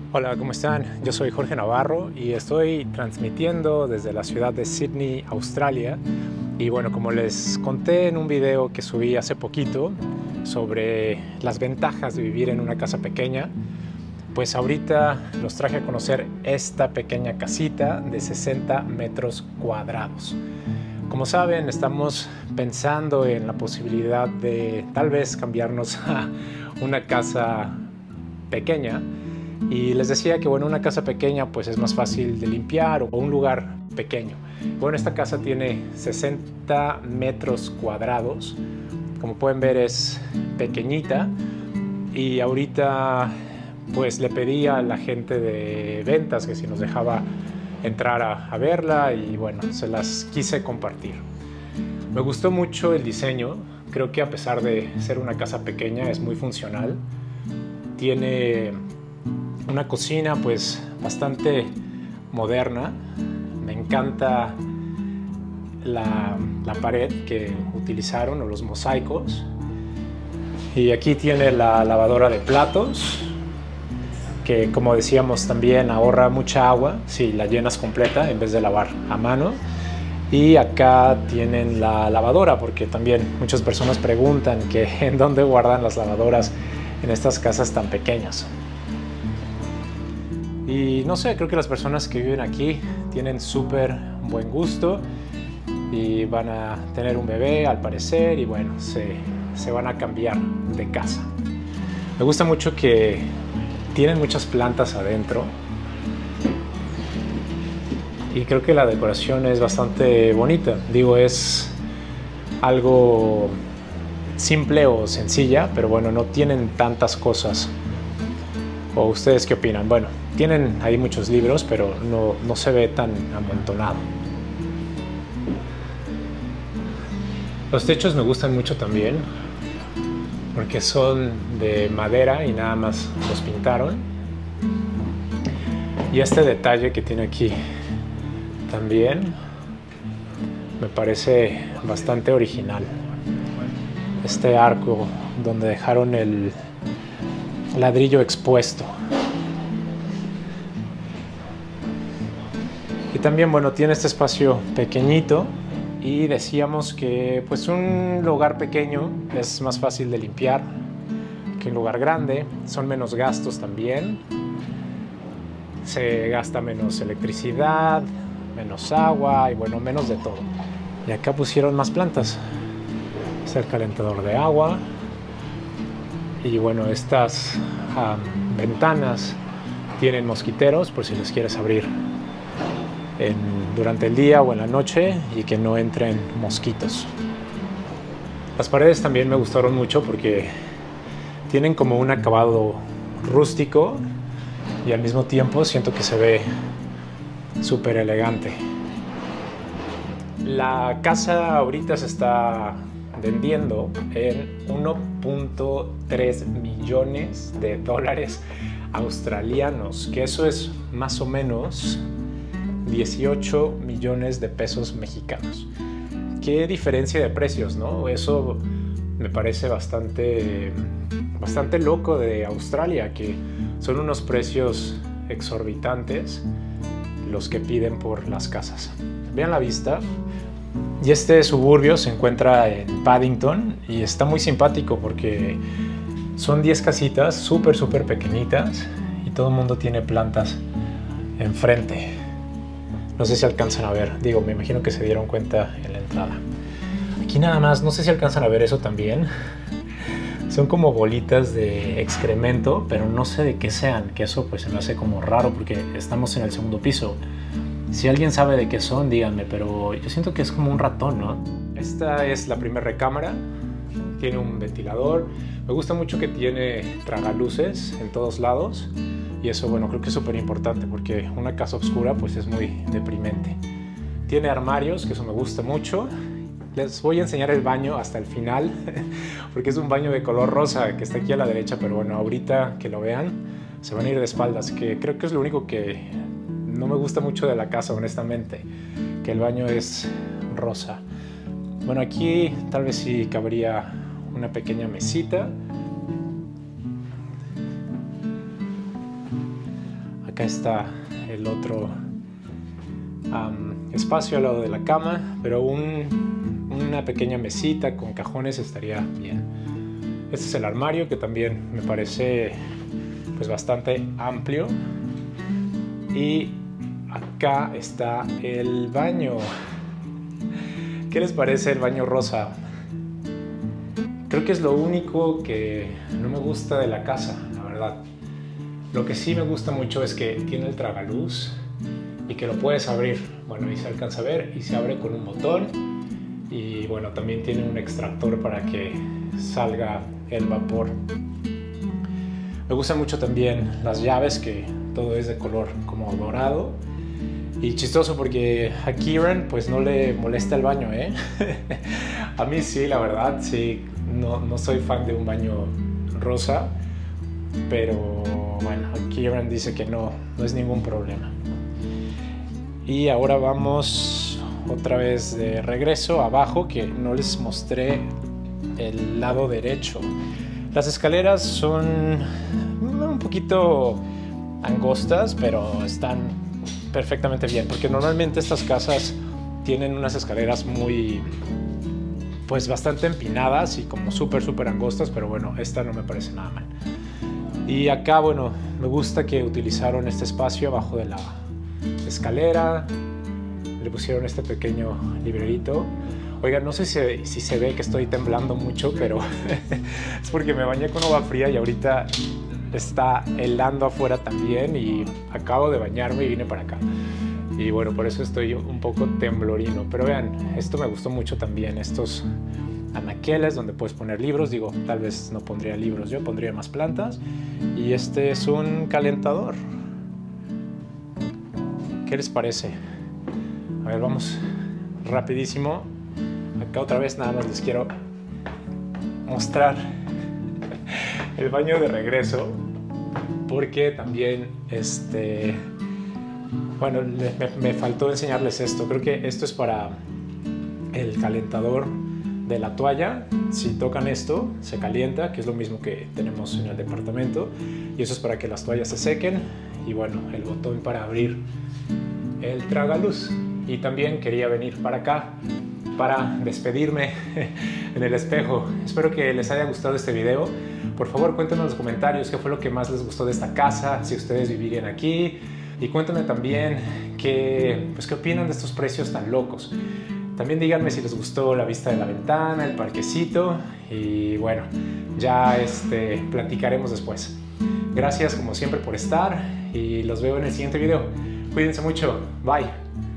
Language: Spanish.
Hola, ¿cómo están? Yo soy Jorge Navarro y estoy transmitiendo desde la ciudad de Sydney, Australia. Y bueno, como les conté en un video que subí hace poquito sobre las ventajas de vivir en una casa pequeña, pues ahorita los traje a conocer esta pequeña casita de 60 metros cuadrados. Como saben, estamos pensando en la posibilidad de tal vez cambiarnos a una casa pequeña. Y les decía que bueno, una casa pequeña pues es más fácil de limpiar o un lugar pequeño. Bueno, esta casa tiene 60 metros cuadrados. Como pueden ver es pequeñita y ahorita pues le pedí a la gente de ventas que si nos dejaba entrar a verla y bueno, se las quise compartir. Me gustó mucho el diseño. Creo que a pesar de ser una casa pequeña es muy funcional. Tiene una cocina pues bastante moderna. Me encanta la pared que utilizaron o los mosaicos. Y aquí tiene la lavadora de platos, que como decíamos también ahorra mucha agua si la llenas completa en vez de lavar a mano. Y acá tienen la lavadora, porque también muchas personas preguntan que en dónde guardan las lavadoras en estas casas tan pequeñas. Y no sé, creo que las personas que viven aquí tienen súper buen gusto y van a tener un bebé al parecer y bueno, se van a cambiar de casa. Me gusta mucho que tienen muchas plantas adentro y creo que la decoración es bastante bonita. Digo, es algo simple o sencilla, pero bueno, no tienen tantas cosas. ¿O ustedes qué opinan? Bueno, tienen ahí muchos libros, pero no se ve tan amontonado. Los techos me gustan mucho también, porque son de madera y nada más los pintaron. Y este detalle que tiene aquí también me parece bastante original. Este arco donde dejaron el ladrillo expuesto. Y también bueno, tiene este espacio pequeñito y decíamos que pues un lugar pequeño es más fácil de limpiar que un lugar grande. Son menos gastos también, se gasta menos electricidad, menos agua y bueno, menos de todo. Y acá pusieron más plantas. Está el calentador de agua. Y bueno, estas ventanas tienen mosquiteros por si les quieres abrir durante el día o en la noche y que no entren mosquitos. Las paredes también me gustaron mucho porque tienen como un acabado rústico y al mismo tiempo siento que se ve súper elegante. La casa ahorita se está vendiendo en 1.3 millones de dólares australianos, que eso es más o menos 18 millones de pesos mexicanos. Qué diferencia de precios, ¿no? Eso me parece bastante loco de Australia, que son unos precios exorbitantes los que piden por las casas. Vean la vista. Y este suburbio se encuentra en Paddington y está muy simpático porque son 10 casitas súper pequeñitas y todo el mundo tiene plantas enfrente. No sé si alcanzan a ver, digo, me imagino que se dieron cuenta en la entrada. Aquí nada más, no sé si alcanzan a ver eso también. Son como bolitas de excremento, pero no sé de qué sean, que eso pues se me hace como raro porque estamos en el segundo piso. Si alguien sabe de qué son, díganme, pero yo siento que es como un ratón, ¿no? Esta es la primera recámara, tiene un ventilador. Me gusta mucho que tiene tragaluces en todos lados y eso, bueno, creo que es súper importante porque una casa oscura pues es muy deprimente. Tiene armarios, que eso me gusta mucho. Les voy a enseñar el baño hasta el final porque es un baño de color rosa que está aquí a la derecha, pero bueno, ahorita que lo vean se van a ir de espaldas, que creo que es lo único que no me gusta mucho de la casa, honestamente, que el baño es rosa. Bueno, aquí tal vez sí cabría una pequeña mesita. acá está el otro espacio al lado de la cama, pero una pequeña mesita con cajones estaría bien. Este es el armario, que también me parece pues bastante amplio. Y acá está el baño. ¿Qué les parece el baño rosa? Creo que es lo único que no me gusta de la casa, la verdad. Lo que sí me gusta mucho es que tiene el tragaluz y que lo puedes abrir. Bueno, ahí se alcanza a ver y se abre con un botón. Y bueno, también tiene un extractor para que salga el vapor. Me gustan mucho también las llaves, que todo es de color como dorado. Y chistoso porque a Kieran pues no le molesta el baño, ¿eh? A mí sí, la verdad, sí. No soy fan de un baño rosa, pero bueno, Kieran dice que no es ningún problema. Y ahora vamos otra vez de regreso abajo, que no les mostré el lado derecho. Las escaleras son un poquito angostas, pero están perfectamente bien, porque normalmente estas casas tienen unas escaleras pues bastante empinadas y como súper angostas, pero bueno, esta no me parece nada mal. Y acá, bueno, me gusta que utilizaron este espacio abajo de la escalera, le pusieron este pequeño librerito. Oigan, no sé si se ve que estoy temblando mucho, pero es porque me bañé con agua fría y ahorita está helando afuera también, y acabo de bañarme y vine para acá. Y bueno, por eso estoy un poco temblorino. Pero vean, esto me gustó mucho también, estos anaqueles donde puedes poner libros. Digo, tal vez no pondría libros, yo pondría más plantas. Y este es un calentador. ¿Qué les parece? A ver, vamos rapidísimo. Acá otra vez nada más les quiero mostrar el baño de regreso, porque también bueno, me faltó enseñarles esto. Creo que esto es para el calentador de la toalla. Si tocan esto, se calienta, que es lo mismo que tenemos en el departamento. Y eso es para que las toallas se sequen. Y bueno, el botón para abrir el tragaluz. Y también quería venir para acá para despedirme en el espejo. Espero que les haya gustado este video. Por favor, cuéntenme en los comentarios qué fue lo que más les gustó de esta casa, si ustedes vivirían aquí. Y cuéntenme también qué opinan de estos precios tan locos. También díganme si les gustó la vista de la ventana, el parquecito. Y bueno, ya platicaremos después. Gracias como siempre por estar y los veo en el siguiente video. Cuídense mucho. Bye.